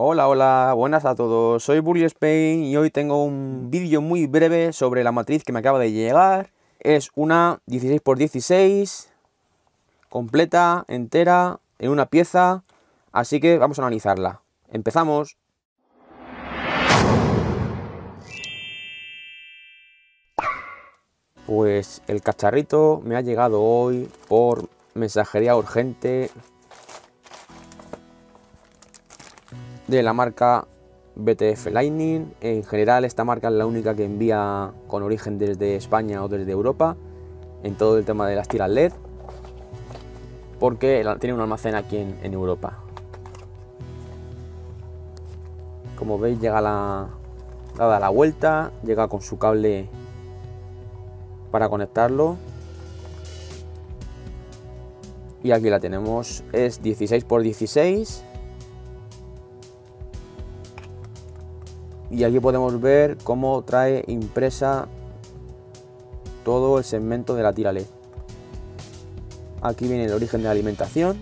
Hola, hola, buenas a todos, soy Bully Spain y hoy tengo un vídeo muy breve sobre la matriz que me acaba de llegar. Es una 16×16, completa, entera, en una pieza, así que vamos a analizarla. Empezamos. Pues el cacharrito me ha llegado hoy por mensajería urgente de la marca BTF Lightning. En general esta marca es la única que envía con origen desde España o desde Europa en todo el tema de las tiras LED, porque tiene un almacén aquí en Europa. Como veis, dada la vuelta, llega con su cable para conectarlo. Y aquí la tenemos, es 16×16. Y aquí podemos ver cómo trae impresa todo el segmento de la tira LED. Aquí viene el origen de la alimentación.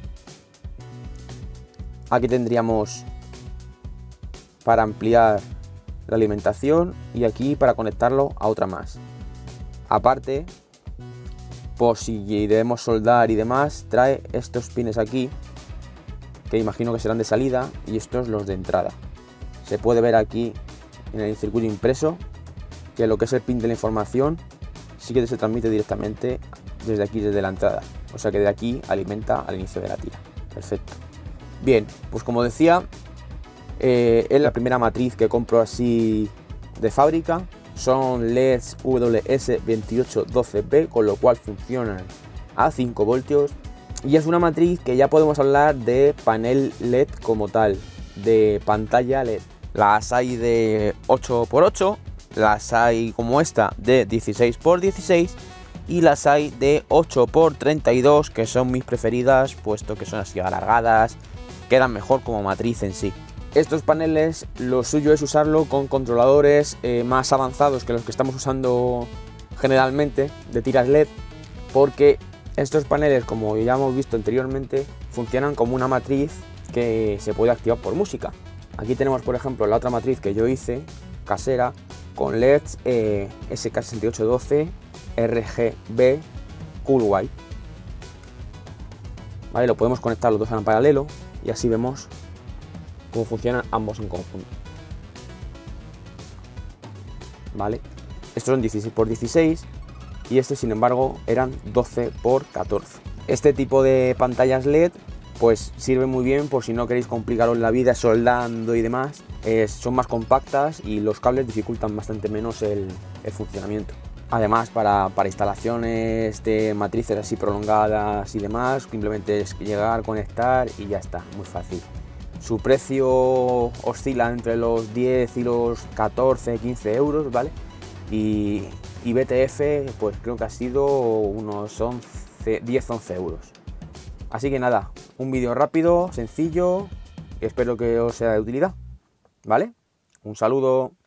Aquí tendríamos para ampliar la alimentación y aquí para conectarlo a otra más. Aparte, por si debemos soldar y demás, trae estos pines aquí, que imagino que serán de salida, y estos los de entrada. Se puede ver aquí en el circuito impreso que lo que es el pin de la información sí que se transmite directamente desde aquí, desde la entrada. O sea que de aquí alimenta al inicio de la tira. Perfecto. Bien, pues como decía, es la primera matriz que compro así de fábrica. Son LEDs WS2812B, con lo cual funcionan a 5 voltios. Y es una matriz que ya podemos hablar de panel LED como tal, de pantalla LED. Las hay de 8×8, las hay como esta de 16×16 y las hay de 8×32, que son mis preferidas, puesto que son así alargadas, quedan mejor como matriz en sí. Estos paneles, lo suyo es usarlo con controladores más avanzados que los que estamos usando generalmente de tiras LED, porque estos paneles, como ya hemos visto anteriormente, funcionan como una matriz que se puede activar por música. Aquí tenemos, por ejemplo, la otra matriz que yo hice, casera, con LEDs SK6812 RGB Cool White. Vale, lo podemos conectar los dos en paralelo y así vemos cómo funcionan ambos en conjunto. Vale, estos son 16×16 y este, sin embargo, eran 12×14. Este tipo de pantallas LED pues sirve muy bien por si no queréis complicaros la vida soldando y demás. Son más compactas y los cables dificultan bastante menos el funcionamiento. Además, para instalaciones de matrices así prolongadas y demás, simplemente es llegar, conectar y ya está, muy fácil. Su precio oscila entre los 10 y los 14, 15 euros, ¿vale? Y BTF, pues creo que ha sido unos 10-11 euros. Así que nada, un vídeo rápido, sencillo, espero que os sea de utilidad, ¿vale? Un saludo.